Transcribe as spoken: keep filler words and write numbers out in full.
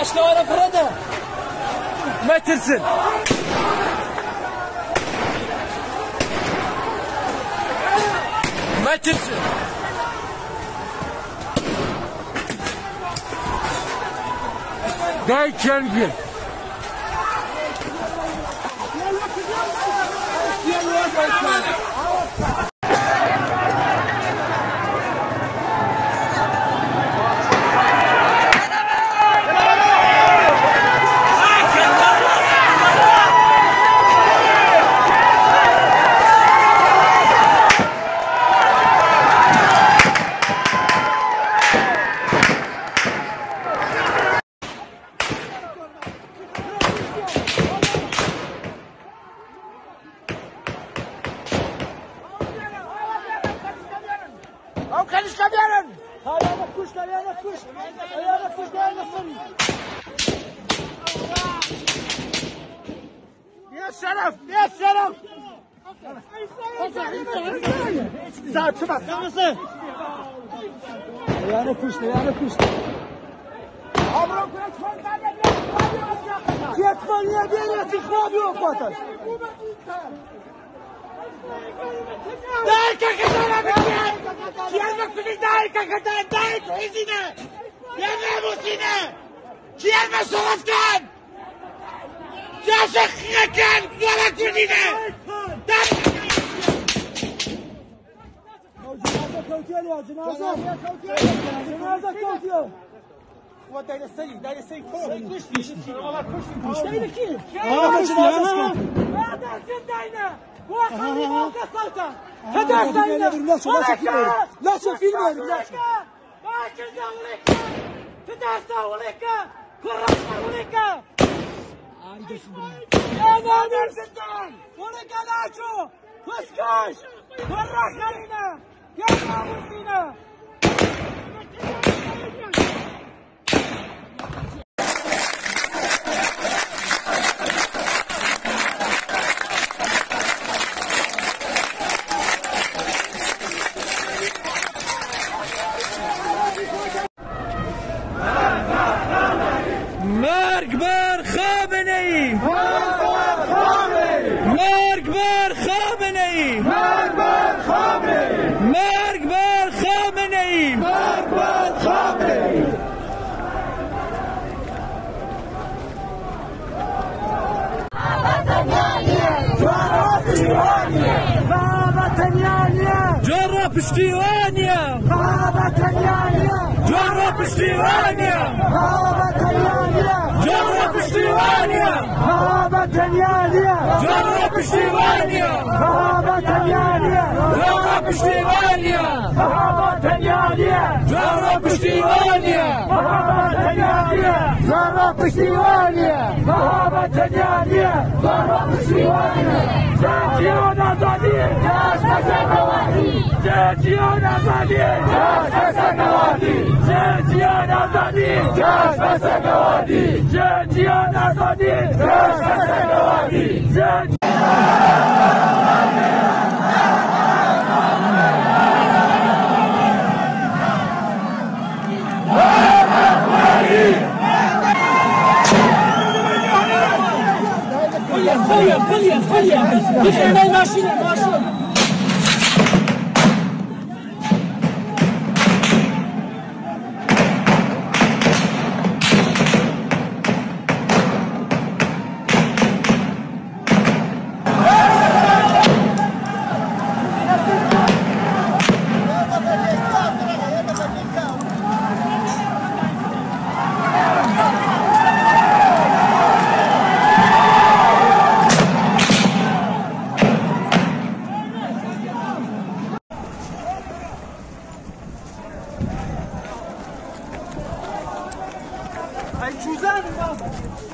اشكال فرده ما ترسل ما ترسل داي كلبي او كانش كبيرن هيا نكوش هيا نكوش هيا نكوش هيا نصري يا شرف يا شرف زاد شباب هيا نكوش هيا نكوش عمرك يدخل يدين يتخابي وقتل دايكا كتانا بكيان كيان مكفلي دايكا كتانا دايك وحيزينا كيان ناموسينا كيان مصرفتان كيان شخينا كان ولا كردينا جنازة كوتيل يا جنازة جنازة كوتيل هو داير السيد داير السيد كوتيل كشتي والله كشتي داير كيف؟ اه كشتي انا هذا سنداينا وخلي فوق السلطة هذا سنداينا ولك لا شوفين وين لا ما كنا ولك تداسا ولك كرسنا ولك يا نادر سندان ولك ناچو فسكاش ورا خلينا يا ناموسينا مرگ بر خامنه‌ای مرگ بر خامنه‌ای مرگ بر خامنه‌ای مرگ بر خامنه‌ای مرگ بر خامنه‌ای جرا پشتیوانیه جرا پشتیوانیه جرا پشتیوانیه جرا پشتیوانیه جرا پشتیوانیه جرا پشتیوانیه جرا پشتیوانیه جرا پشتیوانیه جان آزادی جشن سکواتی جان آزادی جشن سکواتی جان آزادی جشن سکواتی جان آزادی جشن سکواتی خليه خليه خليه خليه ماشينا ماشينا Ay, Suzanne,